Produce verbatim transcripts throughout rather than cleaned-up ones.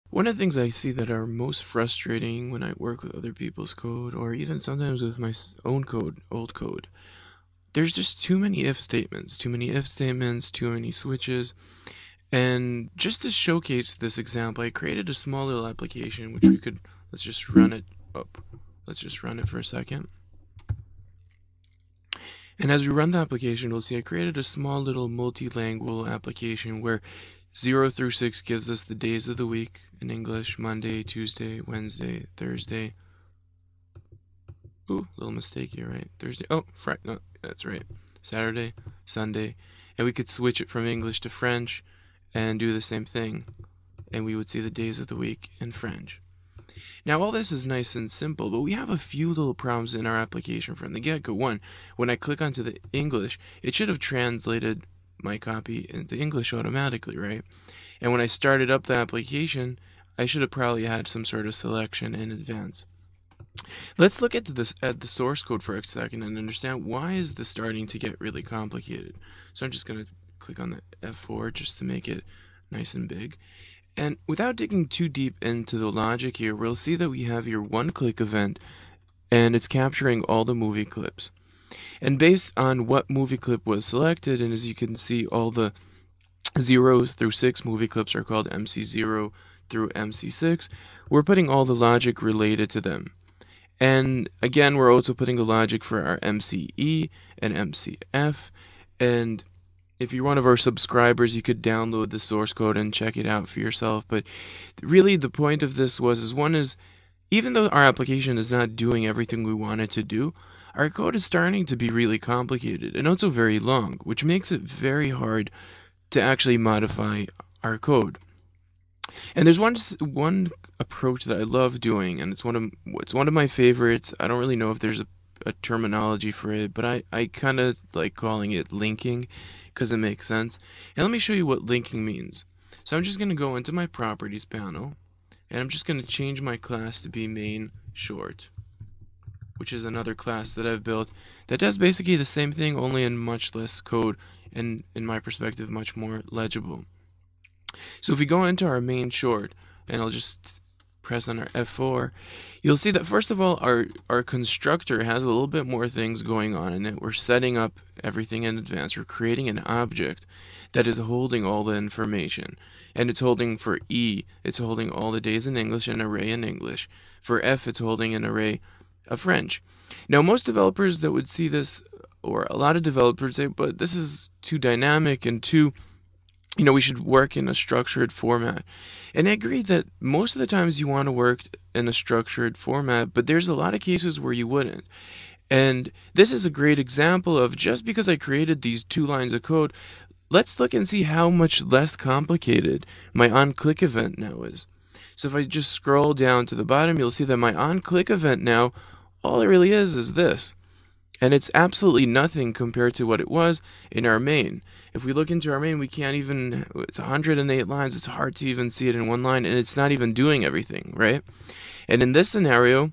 One of the things I see that are most frustrating when I work with other people's code, or even sometimes with my s- own code, old code, there's just too many if statements, too many if statements, too many switches. And just to showcase this example, I created a small little application which we could, let's just run it up. Let's just run it for a second. And as we run the application, we'll see I created a small little multilingual application where zero through six gives us the days of the week in English: Monday, Tuesday, Wednesday, Thursday. Ooh, little mistake here, right? Thursday. Oh, Friday. No, that's right. Saturday, Sunday. And we could switch it from English to French and do the same thing. And we would see the days of the week in French. Now, all this is nice and simple, but we have a few little problems in our application from the get-go. One, when I click onto the English, it should have translated my copy into English automatically, right? And when I started up the application, I should have probably had some sort of selection in advance. Let's look at this at the source code for a second and understand why is this starting to get really complicated. So I'm just going to click on the F four just to make it nice and big. And without digging too deep into the logic here, we'll see that we have your one-click event, and it's capturing all the movie clips. And based on what movie clip was selected, and as you can see, all the zero through six movie clips are called M C zero through M C six, we're putting all the logic related to them. And again, we're also putting the logic for our M C E and M C F, and if you're one of our subscribers, you could download the source code and check it out for yourself. But really, the point of this was, is one is, even though our application is not doing everything we want it to do, our code is starting to be really complicated and also very long, which makes it very hard to actually modify our code. And there's one one approach that I love doing, and it's one of it's one of my favorites. I don't really know if there's a, a terminology for it, but I, I kind of like calling it linking because it makes sense. And let me show you what linking means. So I'm just going to go into my properties panel, and I'm just going to change my class to be main short, which is another class that I've built that does basically the same thing, only in much less code, and in my perspective, much more legible. So if we go into our main short, and I'll just press on our F four, you'll see that first of all, our, our constructor has a little bit more things going on in it. We're setting up everything in advance. We're creating an object that is holding all the information. And it's holding for E, it's holding all the days in English, an array in English. For F, it's holding an array of French. Now, most developers that would see this, or a lot of developers say, but this is too dynamic and too, you know, we should work in a structured format. And I agree that most of the times you want to work in a structured format, but there's a lot of cases where you wouldn't. And this is a great example of, just because I created these two lines of code, let's look and see how much less complicated my onClick event now is. So if I just scroll down to the bottom, you'll see that my onClick event now, all it really is is this. And it's absolutely nothing compared to what it was in our main. If we look into our main, we can't even, it's one hundred eight lines, it's hard to even see it in one line, and it's not even doing everything, right? And in this scenario,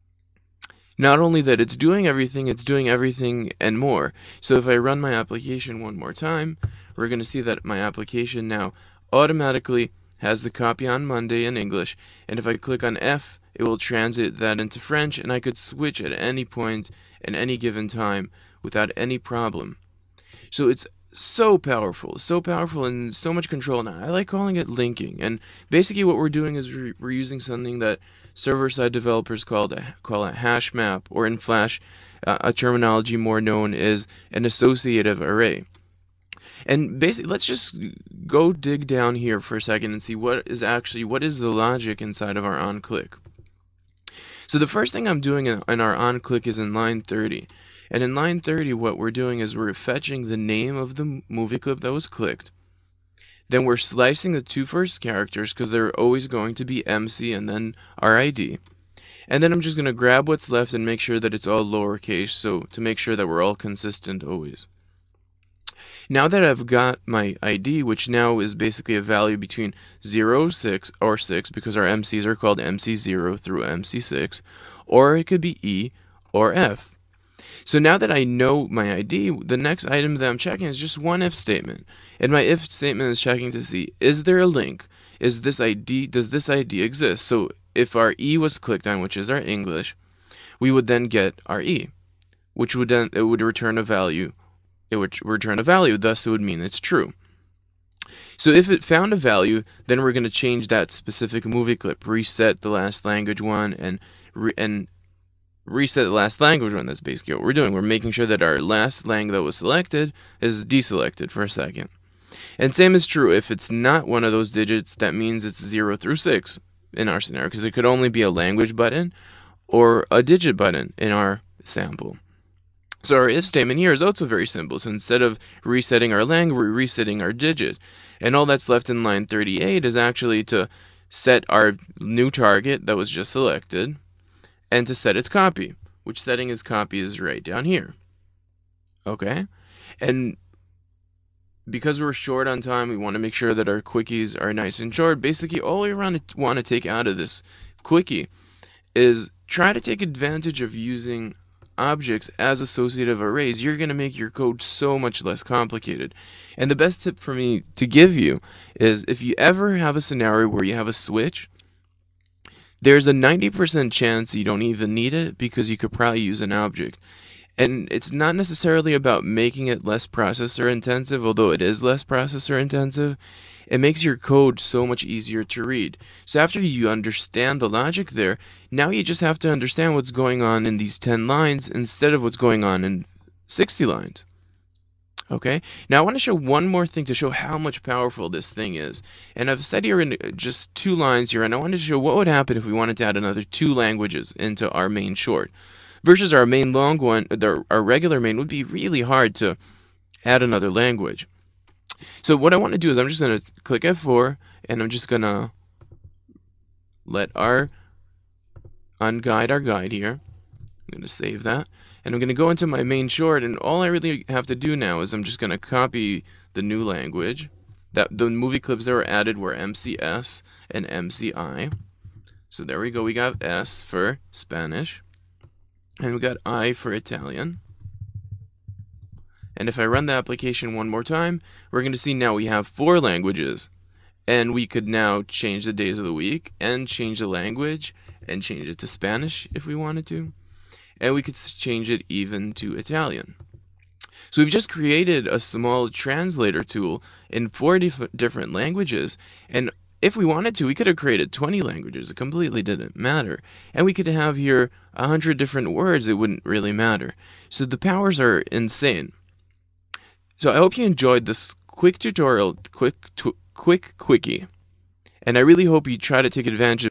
not only that it's doing everything, it's doing everything and more. So if I run my application one more time, we're going to see that my application now automatically has the copy on Monday in English, and if I click on F, it will translate that into French, and I could switch at any point at any given time without any problem. So it's so powerful, so powerful, and so much control. Now, I like calling it linking, and basically what we're doing is we're, we're using something that server-side developers call a, call a hash map, or in Flash, uh, a terminology more known as an associative array. And basically, let's just go dig down here for a second and see what is actually, what is the logic inside of our onClick. So the first thing I'm doing in, in our onClick is in line thirty. And in line thirty, what we're doing is we're fetching the name of the movie clip that was clicked. Then we're slicing the two first characters, because they're always going to be M C and then our I D. And then I'm just going to grab what's left and make sure that it's all lowercase, so to make sure that we're all consistent always. Now that I've got my I D, which now is basically a value between zero, six, or six, because our M Cs are called M C zero through M C six, or it could be E or F. So now that I know my I D, the next item that I'm checking is just one if statement. And my if statement is checking to see, is there a link? Is this I D, does this I D exist? So if our E was clicked on, which is our English, we would then get our E, which would then, it would return a value. It would return a value, thus it would mean it's true. So if it found a value, then we're going to change that specific movie clip, reset the last language one, and re and reset the last language one. That's basically what we're doing. We're making sure that our last lang that was selected is deselected for a second. And same is true if it's not one of those digits, that means it's zero through six in our scenario, because it could only be a language button or a digit button in our sample. So our if statement here is also very simple. So instead of resetting our lang, we're resetting our digit. And all that's left in line thirty-eight is actually to set our new target that was just selected and to set its copy, which setting its copy is right down here. Okay? And because we're short on time, we want to make sure that our quickies are nice and short. Basically, all we want to, want to take out of this quickie is try to take advantage of using objects as associative arrays. You're going to make your code so much less complicated. And the best tip for me to give you is if you ever have a scenario where you have a switch, there's a ninety percent chance you don't even need it because you could probably use an object. And it's not necessarily about making it less processor intensive, although it is less processor intensive. It makes your code so much easier to read. So after you understand the logic there, now you just have to understand what's going on in these ten lines instead of what's going on in sixty lines. Okay, now I want to show one more thing to show how much powerful this thing is. And I've said here in just two lines here, and I wanted to show what would happen if we wanted to add another two languages into our main short. Versus our main long one, our regular main would be really hard to add another language. So what I want to do is I'm just going to click F four, and I'm just going to let our unguide our guide here. I'm going to save that. And I'm going to go into my main short, and all I really have to do now is I'm just going to copy the new language. That the movie clips that were added were M C S and M C I. So there we go. We got S for Spanish, and we got I for Italian. And if I run the application one more time, we're going to see now we have four languages. And we could now change the days of the week and change the language and change it to Spanish if we wanted to. And we could change it even to Italian. So we've just created a small translator tool in four dif different languages. And if we wanted to, we could have created twenty languages. It completely didn't matter. And we could have here one hundred different words. It wouldn't really matter. So the powers are insane. So I hope you enjoyed this quick tutorial, quick, quick quickie. And I really hope you try to take advantage of